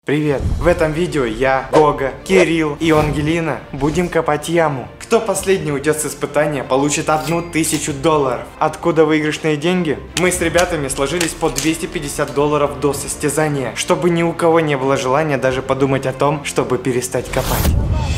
Привет! В этом видео я, Гога, Кирилл и Ангелина будем копать яму. Кто последний уйдет с испытания, получит $1000. Откуда выигрышные деньги? Мы с ребятами сложились по $250 до состязания, чтобы ни у кого не было желания даже подумать о том, чтобы перестать копать.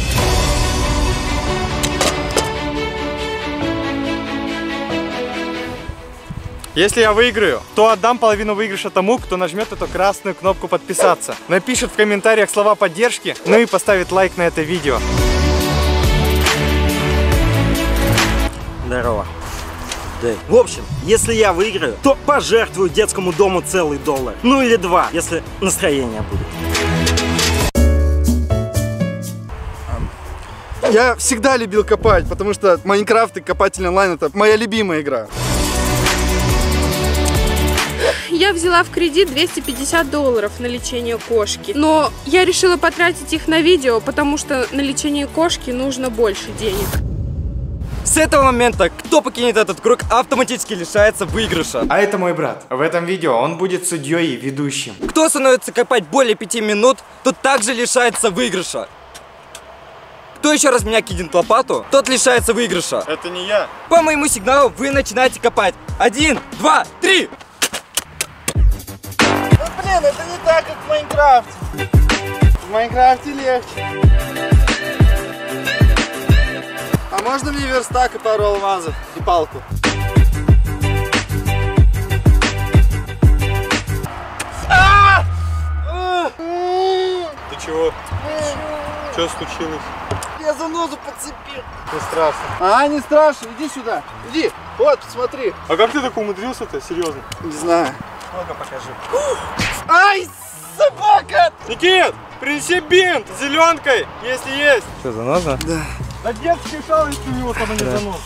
Если я выиграю, то отдам половину выигрыша тому, кто нажмет эту красную кнопку подписаться, напишет в комментариях слова поддержки, ну и поставит лайк на это видео. Здорово. В общем, если я выиграю, то пожертвую детскому дому целый $1. Ну или 2, если настроение будет. Я всегда любил копать, потому что Майнкрафт и Копатель онлайн — это моя любимая игра. Я взяла в кредит $250 на лечение кошки, но я решила потратить их на видео, потому что на лечение кошки нужно больше денег. С этого момента, кто покинет этот круг, автоматически лишается выигрыша. А это мой брат. В этом видео он будет судьей и ведущим. Кто становится копать более 5 минут, тот также лишается выигрыша. Кто еще раз меня кинет лопату, тот лишается выигрыша. Это не я. По моему сигналу вы начинаете копать. 1, 2, 3. Ну блин, это не так, как в Майнкрафте. В Майнкрафте легче. А можно мне верстак и пару алмазов? И палку? Ты чего? Что случилось? Я занозу подцепил. Не страшно. А, не страшно. Иди сюда. Иди. Вот, посмотри. А как ты так умудрился-то? Серьезно? Не знаю. Ну-ка покажи. Ай, собака! Никит, принеси бинт с зеленкой, если есть. Что, заноза? Да. Да детский шалость у него там, а не заноза.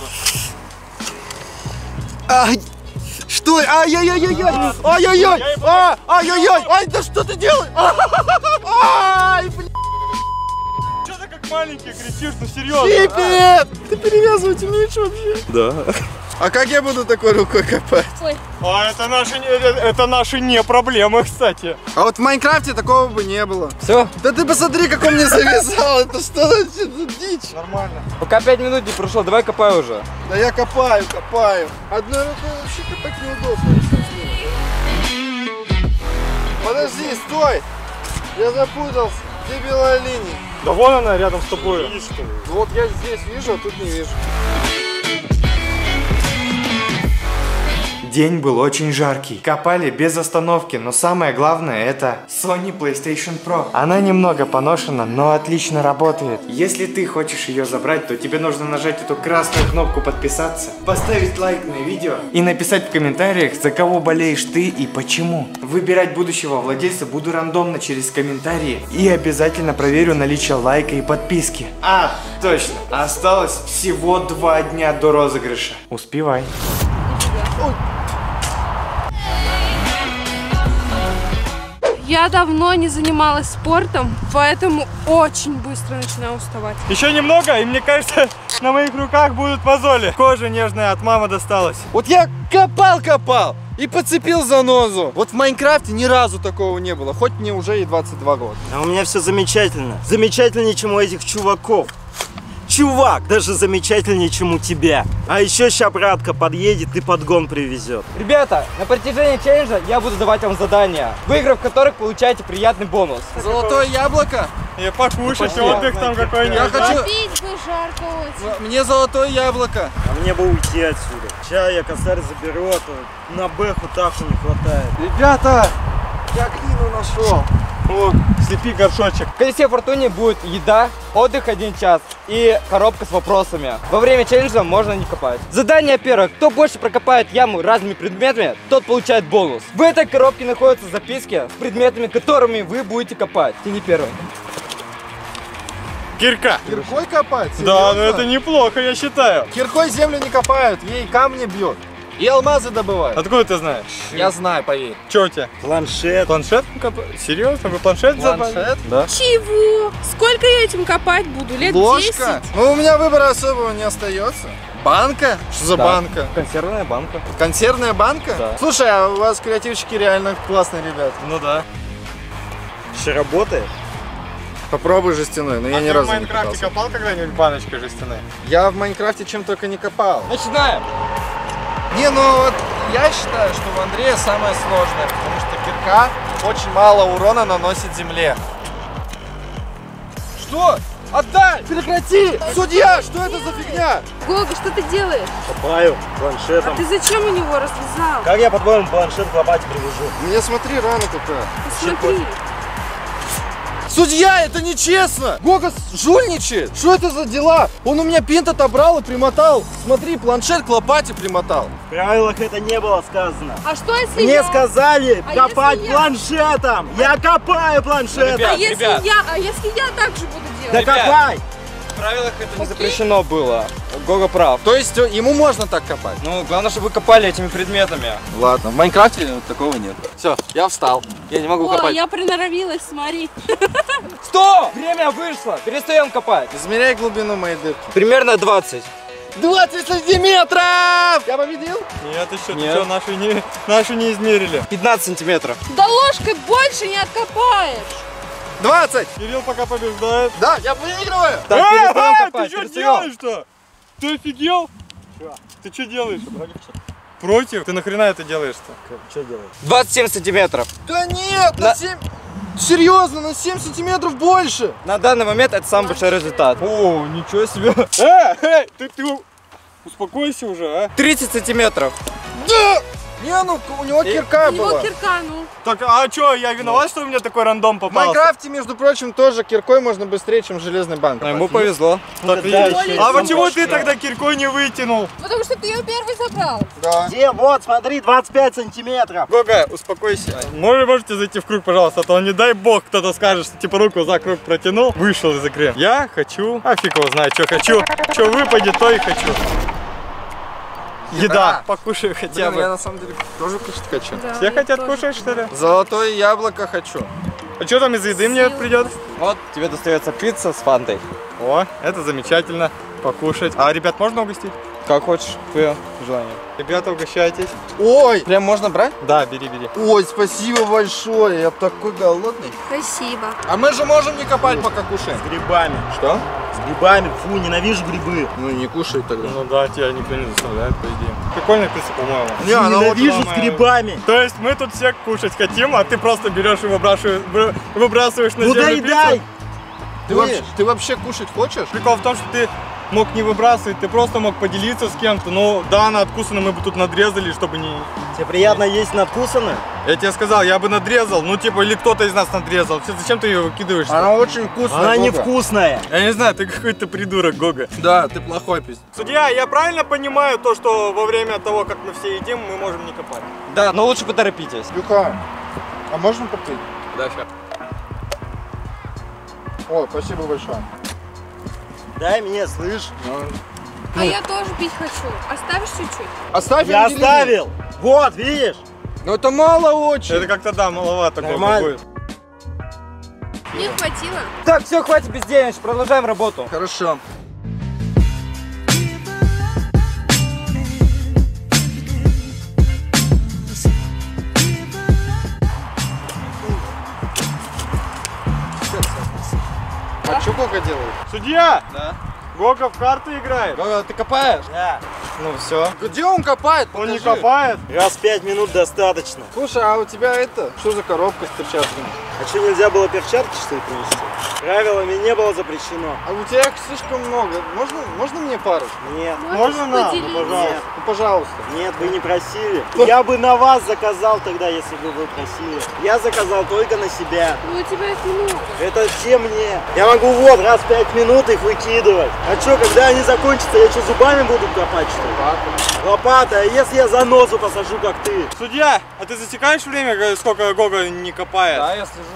Ай! Что? Ай-яй-яй-яй! Ай-яй-яй! Ай-яй-яй! Ай, да что ты делаешь? Ай, блин! Что ты как маленький кричишь, ну серьезно? Пипец! Ты перевязывать умеешь вообще? Да. А как я буду такой рукой копать? А это наши не проблемы, кстати. А вот в Майнкрафте такого бы не было. Все? Да ты посмотри, как он мне завязал. Это что за дичь? Нормально. Пока 5 минут не прошло, давай копай уже. Да я копаю. Одной рукой вообще копать неудобно. Подожди, стой! Я запутался. Где белая линия? Да вон она рядом с тобой. Вот я здесь вижу, а тут не вижу. День был очень жаркий. Копали без остановки, но самое главное это Sony PlayStation Pro. Она немного поношена, но отлично работает. Если ты хочешь ее забрать, то тебе нужно нажать эту красную кнопку подписаться, поставить лайк на видео и написать в комментариях, за кого болеешь ты и почему. Выбирать будущего владельца буду рандомно через комментарии и обязательно проверю наличие лайка и подписки. А, точно, осталось всего 2 дня до розыгрыша. Успевай. Я давно не занималась спортом, поэтому очень быстро начинаю уставать. Еще немного, и мне кажется, на моих руках будут мозоли. Кожа нежная от мамы досталась. Вот я копал и подцепил занозу. Вот в Майнкрафте ни разу такого не было, хоть мне уже и 22 года. А у меня все замечательно. Замечательнее, чем у этих чуваков. Чувак, даже замечательнее, чем у тебя. А еще ща братка подъедет и подгон привезет. Ребята, на протяжении челленджа я буду давать вам задания, выиграв которых получаете приятный бонус. Золотое яблоко? И покушать, отдых там какой-нибудь. Я хочу... Пить бы жарко очень. Мне золотое яблоко. А мне бы уйти отсюда. Ща я косарь заберу, а то на бэху таку не хватает. Ребята, я глину нашел. О, слепи горшочек. В колесе фортуны будет еда, отдых 1 час и коробка с вопросами. Во время челленджа можно не копать. Задание первое. Кто больше прокопает яму разными предметами, тот получает бонус. В этой коробке находятся записки с предметами, которыми вы будете копать. Ты не первый. Кирка. Киркой копать? Да, Серьезно? ну это неплохо, я считаю. Киркой землю не копают, ей камни бьют. И алмазы добывают. Откуда ты знаешь? Я знаю, поверь. Че у тебя? Планшет. Планшет? Серьезно? Вы планшет забрали? Планшет? Да. Чего? Сколько я этим копать буду? Лет 10? Ложка? Ну, у меня выбора особого не остается. Банка? Что за Да. банка? Консервная банка. Консервная банка? Да. Слушай, а у вас креативщики реально классные ребята. Ну да. Еще работает? Попробуй жестяной, но я ни ты в разу не Майнкрафте копался. копал когда-нибудь баночкой жестяной? Я в Майнкрафте чем только не копал. Начинаем. Не, ну вот я считаю, что в Андрея самое сложное, потому что кирка очень мало урона наносит земле. Что? Отдай! Прекрати! Судья, что это за фигня? Гога, что ты делаешь? Копаю А планшетом. ты зачем у него развязал? Как я, по-твоему, планшет к лопате привяжу? Мне смотри, рана какая. Посмотри. Судья, это нечестно! Гога жульничает! Что это за дела? Он у меня пинт отобрал и примотал. Смотри, планшет к лопате примотал. В правилах это не было сказано. А что если Мне я... сказали А копать если я- планшетом. Я копаю планшетом. Ребят, А если я так же буду Да делать? копай! В правилах это не запрещено было. Гога прав. То есть ему можно так копать? Ну, главное, чтобы вы копали этими предметами. Ладно, в Майнкрафте вот такого нет. Все, я встал. Я не могу О, копать. я приноровилась, смотри. Стоп! Время вышло. Перестаем копать. Измеряй глубину моей дырки. Примерно 20. 20 сантиметров! Я победил? Нет, еще Нет. что, наши не измерили. 15 сантиметров. Да ложкой больше не откопаешь. 20! Кирилл пока побеждает. Да, я выигрываю! Так, перестаем ты копать. что перестаем. делаешь-то? Ты офигел? Ты что делаешь? Против? Ты нахрена это делаешь-то? Что делать? 27 сантиметров. Да нет, на На- 7... Серьезно, на 7 сантиметров больше! На данный момент это самый большой результат. О, ничего себе. Ты успокойся уже, а. 30 сантиметров. Да! Не, ну у него кирка У него была. кирка, ну. Так, а что, я виноват, что у меня такой рандом В попался? Майнкрафте, между прочим, тоже киркой можно быстрее, чем железной банкой. Ему повезло. Так, дальше. а почему ты тогда киркой не вытянул? Потому что ты ее первый забрал. Да. Где? Вот, смотри, 25 сантиметров. Гога, успокойся. Можете зайти в круг, пожалуйста, а то не дай бог кто-то скажет, что типа руку за круг протянул, вышел из игры. Я хочу, а фиг его знает, что хочу. Что выпадет, то и хочу. Еда. Покушаю хотя Блин, я бы. на самом деле тоже кушать хочу. Да, Все я хотят тоже. кушать, что ли? Золотое яблоко хочу. А что там из еды мне придет? Вот тебе достается пицца с фантой. О, это замечательно. Покушать. А ребят можно угостить? Как хочешь, твое желание. Ребята, угощайтесь. Ой, прям можно брать? Да, бери, бери. Ой, спасибо большое, я такой голодный. Спасибо. А мы же можем не копать, пока кушаем. С грибами. Что? С грибами. Фу, ненавижу грибы. Ну не кушай тогда. Ну да, тебя никто не заставляет, по идее. Прикольный принцип, по-моему. Не, она вот Ненавижу с самая- грибами. То есть мы тут все кушать хотим, а ты просто берешь и выбрасываешь на Ну землю доедай. пиццу? Ты вообще кушать хочешь? Прикол в том, что ты мог не выбрасывать, ты просто мог поделиться с кем-то. Ну да, она откусана, мы бы тут надрезали, чтобы не... Тебе приятно есть надкусанное? Я тебе сказал, я бы надрезал, ну типа, или кто-то из нас надрезал. Все, зачем ты ее выкидываешь? Она очень вкусная. Она Гога. невкусная. Я не знаю, ты какой-то придурок, Гога. Да, ты плохой пиздец. Судья, я правильно понимаю то, что во время того, как мы все едим, мы можем не копать? Да, но лучше поторопитесь. Люка, а можно попить? Да, сейчас. О, спасибо большое. Дай мне, слышь. А я тоже пить хочу. Оставишь чуть-чуть? Оставь Я Ангелине. оставил. Вот, видишь? Но это мало очень. Это как-то, да, маловато Гога Нормально. будет. Не хватило? Так, все, хватит бездельничать, продолжаем работу. Хорошо. А что Гога делает? Судья! Да. Гога в карты играет. Гога, ты копаешь? Да. Ну все. Где он копает? Он не Покажи. копает. Раз в 5 минут достаточно. Слушай, а у тебя это? Что за коробка с перчатками? А что, нельзя было перчатки, что ли, принести? Правилами не было запрещено. А у тебя их слишком много. Можно мне пару? Нет. Можно нам? поделиться? Пожалуйста. Ну, пожалуйста. Нет, вы не просили. Я бы на вас заказал тогда, если бы вы просили. Я заказал только на себя. Ну у тебя их много. Это все мне. Я могу вот раз в 5 минут их выкидывать. А что, когда они закончатся, я что, зубами буду копать, что ли? Лопата, а если я занозу посажу, как ты? Судья, а ты засекаешь время, сколько Гога не копает? Да, я слежу.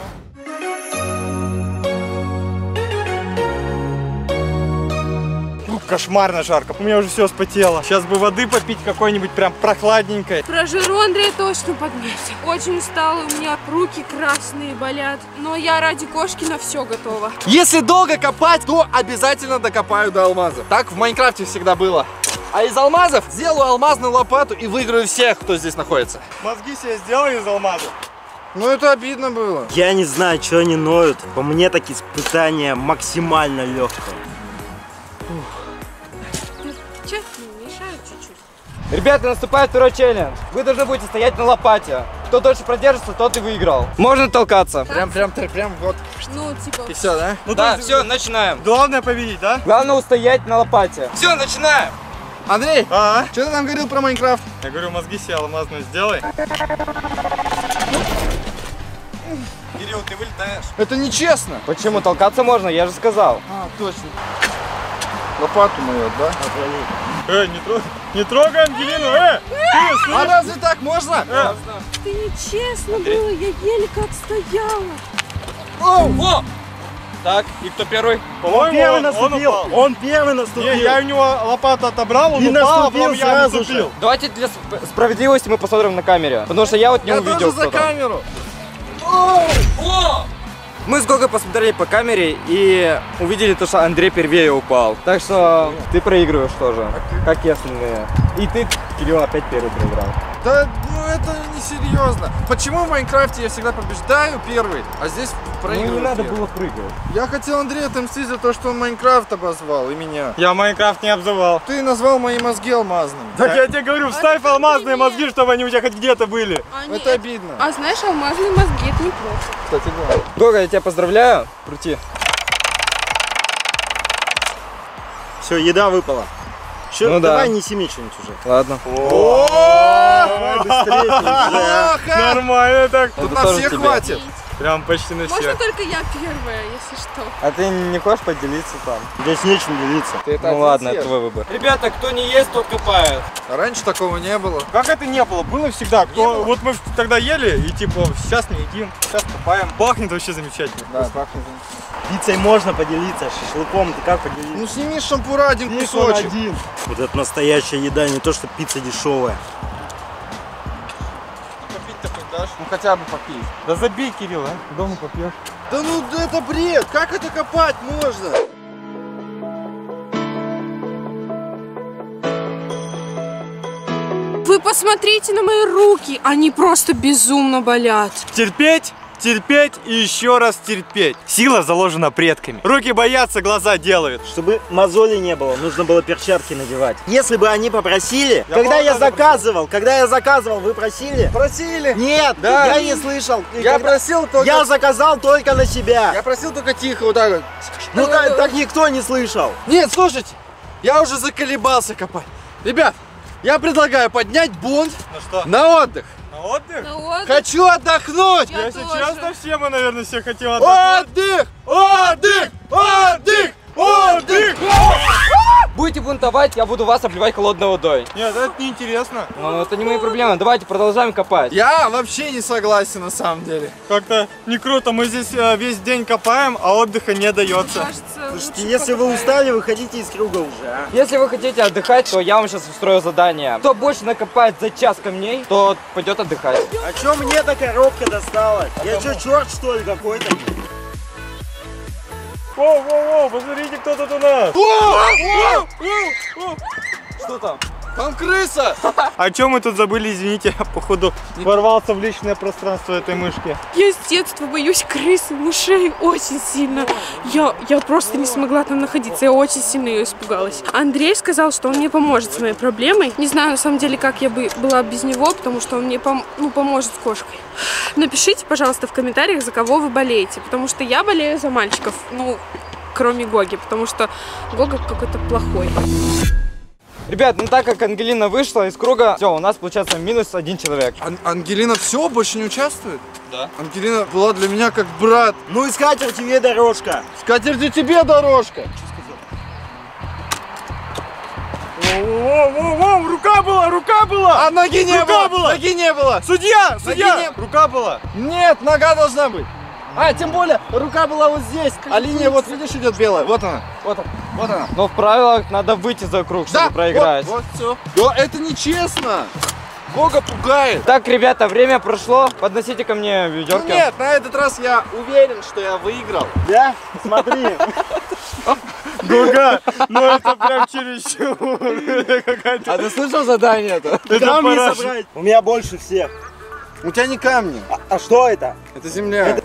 Кошмарно жарко. У меня уже все вспотело. Сейчас бы воды попить какой-нибудь прям прохладненькой. Про жиру Андрея точно подметил. Очень устала, у меня руки красные болят. Но я ради кошки на все готова. Если долго копать, то обязательно докопаю до алмазов. Так в Майнкрафте всегда было. А из алмазов сделаю алмазную лопату и выиграю всех, кто здесь находится. Мозги себе сделай из алмаза. Ну это обидно было. Я не знаю, что они ноют. По мне так испытание максимально легкое. Че, мешают чуть-чуть. Ребята, наступает второй челлендж. Вы должны будете стоять на лопате. Кто дольше продержится, тот и выиграл. Можно толкаться. Прям вот. Ну, типа... И все, да? Ну да, все, начинаем. Главное победить, да? Главное устоять на лопате. Все, начинаем. Андрей, А? что ты нам говорил про Майнкрафт? Я говорю, мозги себе алмазную сделай. Кирилл, ты вылетаешь. Это нечестно. Почему? Толкаться можно, я же сказал. А, точно. Лопату мою, да? Не трогай Ангелину, А разве так можно? Ты нечестно было, я еле как стояла. О! Так, и кто первый? По-моему, он упал. Он первый наступил. Не, я у него лопату отобрал, он И упал, а наступил потом я сразу наступил. же. Давайте для справедливости мы посмотрим на камере. Потому что я вот не Я увидел, тоже за кто там. камеру. Мы с Гогой посмотрели по камере и увидели то, что Андрей первее упал. Так что ты проигрываешь тоже, как и остальные. И ты, Кирилл, опять первый проиграл. Да, ну это несерьезно. Почему в Майнкрафте я всегда побеждаю первый, а здесь проигрываю? Ну не надо первый? было прыгать. Я хотел Андрея отомстить за то, что он Майнкрафт обозвал, и меня. Я Майнкрафт не обзывал. Ты назвал мои мозги алмазными. Так я тебе говорю, вставь это алмазные привет. мозги, чтобы они у тебя хоть где-то были. Это обидно. А знаешь, алмазные мозги, это неплохо. Кстати, да. Гога, я тебя поздравляю. Крути. Все, еда выпала. Чё, Ну да. давай неси мне что-нибудь уже. Ладно. Давай быстрее. Нормально так. Тут Это на тоже всех тебе. хватит. Прям почти на Можно всех. только я первая, если что. А ты не хочешь поделиться там? Здесь нечем делиться. Ну ладно, это твой выбор. Ребята, кто не ест, тот копает. А раньше такого не было. Как это не было? Было всегда. Вот мы тогда ели и типа сейчас не едим, сейчас копаем. Пахнет вообще замечательно. Да, пахнет. Пиццей можно поделиться, шашлыком ты как поделиться? Ну сними с шампура один Здесь он кусочек. один. Вот это настоящая еда, не то что пицца дешевая. Попить-то хоть дашь? Ну хотя бы попить. Да забей, Кирилл, а? Дома попьешь. Да ну это бред! Как это копать можно? Вы посмотрите на мои руки, они просто безумно болят. Терпеть, терпеть и еще раз терпеть. Сила заложена предками. Руки боятся, глаза делают. Чтобы мозолей не было, нужно было перчатки надевать. Если бы они попросили, Я когда помню, я заказывал, вы просили? Просили! Нет, Да. я не слышал. И Я когда- просил только... Я заказал только на себя. Я просил только тихо, вот так вот. Ну так никто не слышал. Нет, слушайте, я уже заколебался копать. Ребят, я предлагаю поднять бунт Ну что, на отдых. на отдых? Ну вот, Хочу отдохнуть! Я Если тоже. честно, все мы, наверное, все хотим отдохнуть. Отдых! Отдых! Отдых! Отдых! Будете бунтовать, я буду вас обливать холодной водой. Нет, это неинтересно. Но это не мои проблемы. Давайте продолжаем копать. Я вообще не согласен на самом деле. Как-то не круто. Мы здесь весь день копаем, а отдыха не дается. кажется, Слушайте, лучше если вы покопаем. устали, выходите из круга уже, а. Если вы хотите отдыхать, то я вам сейчас устрою задание. Кто больше накопает за час камней, тот пойдет отдыхать. А чё мне эта коробка досталась? Я чё, черт что ли какой-то? Воу, посмотрите, кто тут у нас. Что там? Там крыса! А чё мы тут забыли, извините, я, походу, ворвался в личное пространство этой мышки. Я с детства боюсь крыс и мышей очень сильно. Я просто не смогла там находиться, я очень сильно ее испугалась. Андрей сказал, что он мне поможет с моей проблемой. Не знаю, на самом деле, как я бы была без него, потому что он мне поможет с кошкой. Напишите, пожалуйста, в комментариях, за кого вы болеете, потому что я болею за мальчиков, ну, кроме Гоги, потому что Гога какой-то плохой. Ребят, ну так как Ангелина вышла из круга, все, у нас получается минус один человек. Ангелина все, больше не участвует? Да. Ангелина была для меня как брат. Ну и скатерть тебе дорожка. Скатерти тебе дорожка. Воу, рука была! А ноги не Рука было! была! Ноги не было! Судья, не- рука была. Нет, нога должна быть. А, тем более, рука была вот здесь. А линия, вот видишь, идет белая. Вот она. Вот она. Вот она. Но в правилах надо выйти за круг, чтобы проиграть. Вот все. Да, это нечестно. Гога пугает. Так, ребята, время прошло. Подносите ко мне Ну ведерки. нет, на этот раз я уверен, что я выиграл. Да? Смотри. Гога, ну это прям чересчур. Это какая-то... А ты слышал задание-то? Это Там не параш. собрать. У меня больше всех. У тебя не камни, А что это? это земля.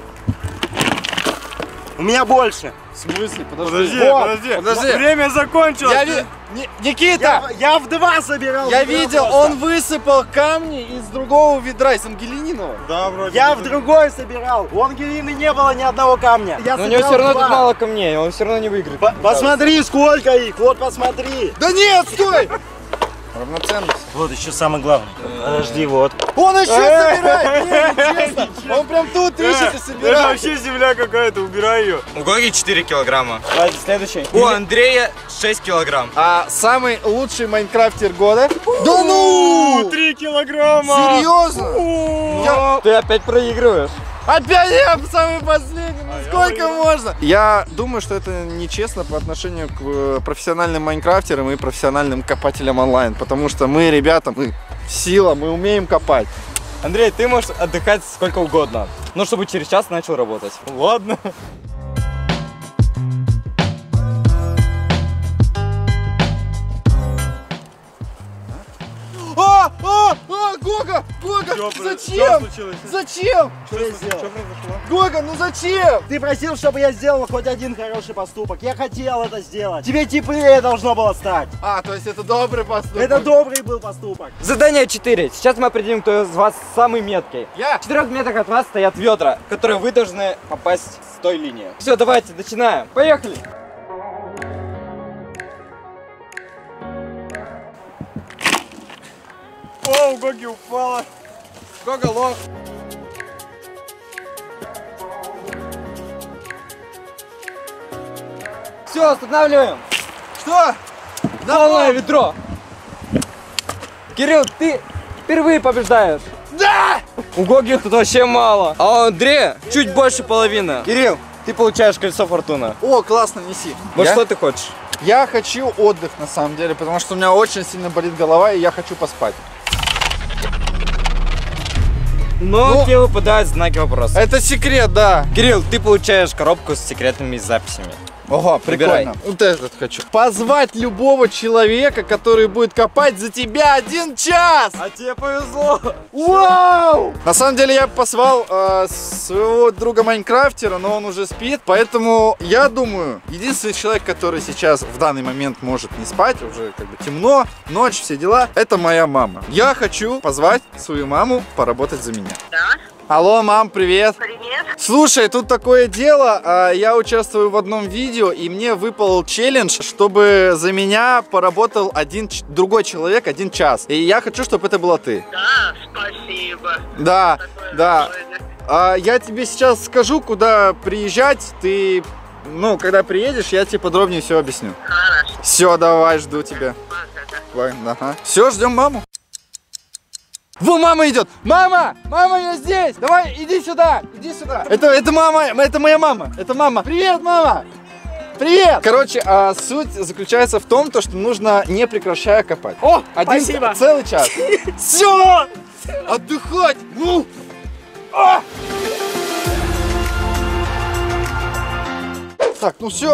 У меня больше. В смысле? Подожди, Вот, подожди. подожди. Время закончилось. Никита! Я в 2 собирал. Я ведро видел, просто. он высыпал камни из другого ведра, из Ангелининого. Да, вроде. Я в другой собирал. У Ангелины не было ни одного камня. Я Но у него собирал все равно 2. тут мало камней, он все равно не выиграет. Посмотри, сколько их. Вот посмотри. Да нет, стой! Равноценность. Вот еще самое главное. Подожди, вот. Он еще собирает! Нет, нечестно. Он прям тут ищет и Это собирает. вообще земля какая-то, убирай ее. У Гоги 4 килограмма. Давайте следующий. У Андрея 6 килограмм. А самый лучший майнкрафтер года? Да ну! 3 килограмма. Серьезно? Ты опять проигрываешь. Опять я самый последний, ну сколько можно? Я думаю, что это нечестно по отношению к профессиональным майнкрафтерам и профессиональным копателям онлайн, потому что мы, ребята, мы сила, мы умеем копать. Андрей, ты можешь отдыхать сколько угодно, но чтобы через час начал работать. Ладно. Гога! Гога! Что Зачем? случилось? Зачем? Что я сделал? Что произошло? Гога, ну зачем? Ты просил, чтобы я сделал хоть один хороший поступок. Я хотел это сделать. Тебе теплее должно было стать. А, то есть это добрый поступок. Это добрый был поступок. Задание 4. Сейчас мы определим, кто из вас самый меткий. Я. В 4 метрах от вас стоят ведра, в которые вы должны попасть с той линии. Все, давайте, начинаем. Поехали! О, у Гоги упала. Гога, лох. Все, останавливаем! Что? Полное ведро! Кирилл, ты впервые побеждаешь! Да! У Гоги тут вообще мало, а у Андрея чуть больше половины. Кирилл, ты получаешь кольцо фортуны. О, классно, неси. Вот Я? что ты хочешь? Я хочу отдых, на самом деле, потому что у меня очень сильно болит голова, и я хочу поспать. Но Ну, тебе выпадают знаки вопроса. Это секрет, да. Кирилл, ты получаешь коробку с секретными записями. Ого, Выбирай. прикольно. Вот этот хочу. Позвать любого человека, который будет копать за тебя 1 час. А тебе повезло! Вау! На самом деле я позвал своего друга майнкрафтера, но он уже спит, поэтому я думаю, единственный человек, который сейчас в данный момент может не спать, уже как бы темно, ночь, все дела, это моя мама. Я хочу позвать свою маму поработать за меня. Да, Алло, мам, привет. привет. Слушай, тут такое дело, я участвую в одном видео, и мне выпал челлендж, чтобы за меня поработал другой человек 1 час. И я хочу, чтобы это была ты. Да, спасибо. Да, Такое да. условие. Я тебе сейчас скажу, куда приезжать. Ты, когда приедешь, я тебе подробнее все объясню. Хорошо. Все, давай, жду тебя. Пока. Все, ждем маму. Во, мама идет! Мама! Мама, я здесь! Давай, иди сюда! Иди сюда! Это мама, это моя мама! Это мама! Привет, мама! Привет! Короче, суть заключается в том, что нужно не прекращая копать. О, спасибо. целый час. Все! Отдыхать! Ну! Так, ну все.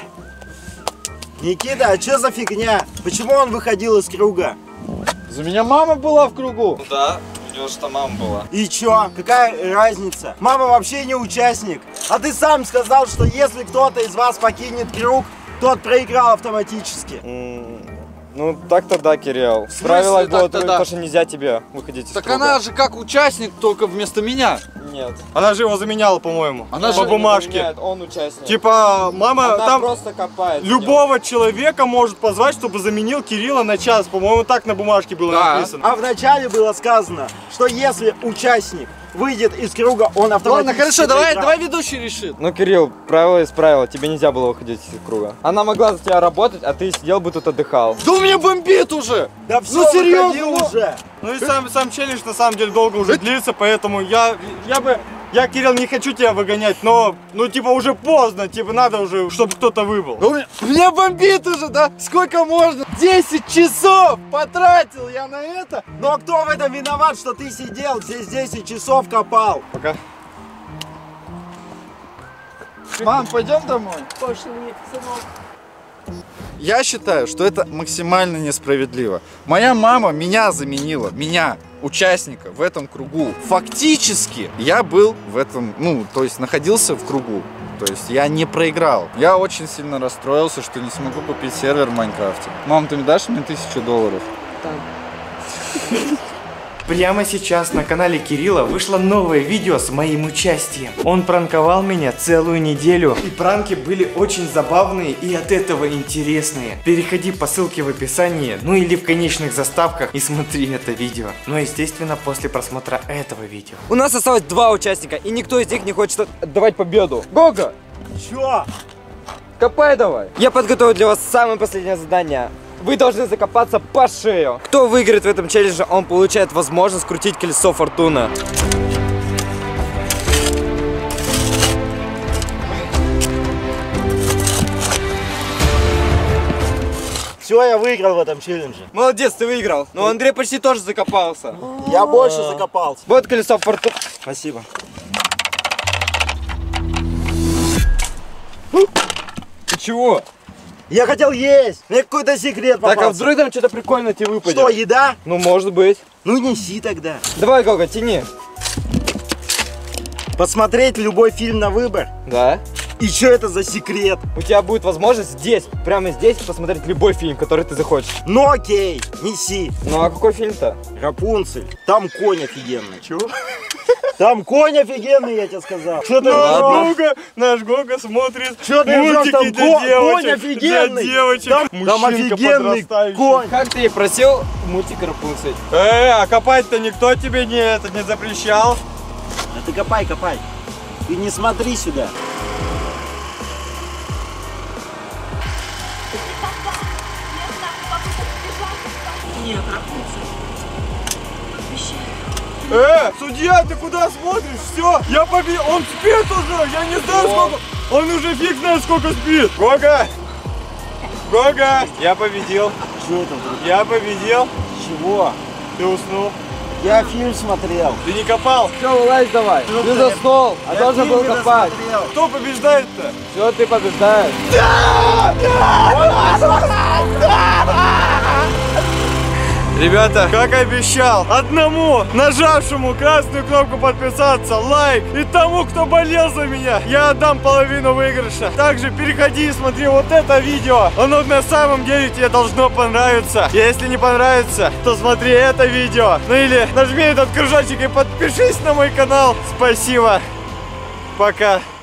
Никита, а что за фигня? Почему он выходил из круга? За меня мама была в кругу. Да, у него же там мама была. И чё? Какая разница? Мама вообще не участник. А ты сам сказал, что если кто-то из вас покинет круг, тот проиграл автоматически. Ну так-то да, Кирилл. В смысле правилах было так-то да? то, что нельзя тебе выходить из Так круга. она же как участник, только вместо меня. Нет. Она же его заменяла, по-моему. Она по же бумажке. Нет, он участник. Типа, мама Она там просто копает. любого человека может позвать, чтобы заменил Кирилла на час. По-моему, так на бумажке было Да. написано. А вначале было сказано, что если участник выйдет из круга, он автоматически Ладно, хорошо, проиграл. давай ведущий решит. Ну, Кирилл, правило из правила, тебе нельзя было выходить из круга. Она могла за тебя работать, а ты сидел бы тут отдыхал. Да у меня бомбит уже! Да все, Ну, серьезно, выходи уже. Ну и сам челлендж на самом деле долго уже длится, поэтому я, Кирилл, не хочу тебя выгонять, но, типа, уже поздно, типа, надо уже, чтобы кто-то выбыл. Да у меня бомбит уже, да? Сколько можно? 10 часов потратил я на это. Но кто в этом виноват, что ты сидел здесь 10 часов копал? Пока. Мам, пойдем домой? Пошли, сынок. Я считаю, что это максимально несправедливо. Моя мама меня заменила, меня. участника в этом кругу. Фактически я был в этом, ну, то есть находился в кругу. То есть я не проиграл. Я очень сильно расстроился, что не смогу купить сервер в Майнкрафте. Мам, ты мне дашь мне $1000? Прямо сейчас на канале Кирилла вышло новое видео с моим участием. Он пранковал меня целую неделю, и пранки были очень забавные и от этого интересные. Переходи по ссылке в описании, ну или в конечных заставках и смотри это видео. Но естественно после просмотра этого видео. У нас осталось 2 участника, и никто из них не хочет отдавать победу. Гога! Чё? Копай давай! Я подготовил для вас самое последнее задание. Вы должны закопаться по шею. Кто выиграет в этом челлендже, он получает возможность крутить колесо фортуны. Все, я выиграл в этом челлендже. Молодец, ты выиграл. Но Андрей почти тоже закопался. Я больше закопался. Вот колесо фортуны. Спасибо. Ты чего? Я хотел есть. Мне какой-то секрет попался. Так, а вдруг там что-то прикольное тебе выпадет? Что, еда? Ну, может быть. Ну, неси тогда. Давай, Гога, тяни. Посмотреть любой фильм на выбор. Да. И что это за секрет? У тебя будет возможность здесь, прямо здесь, посмотреть любой фильм, который ты захочешь. Ну окей, неси. Ну, а какой фильм-то? Рапунцель. Там конь офигенный. Чего? Там конь офигенный, я тебе сказал. Что ты Наш Гога смотрит Что ты мультики там для девочек. конь офигенный. Для девочек. Там Мужчинка офигенный подрастающий. конь. Как ты и просил, мультик Рапунцель. А копать-то никто тебе не запрещал. А ты копай, копай. Ты не смотри сюда. Судья, ты куда смотришь? Все, я победил. Он спит уже, я не знаю сколько. Он уже фиг знает сколько спит. Гога! Гога! Я победил. Что это вдруг? Я победил. Чего? Ты уснул. Я фильм смотрел. Ты не копал. Все, вылазь давай. Ты заснул, а Я должен был фильм копать. досмотрел. Кто побеждает-то? Все, ты побеждаешь. Ребята, как обещал, одному нажавшему красную кнопку подписаться, лайк, и тому, кто болел за меня, я отдам половину выигрыша. Также переходи и смотри вот это видео. Оно на самом деле тебе должно понравиться. Если не понравится, то смотри это видео. Ну или нажми этот кружочек и подпишись на мой канал. Спасибо. Пока.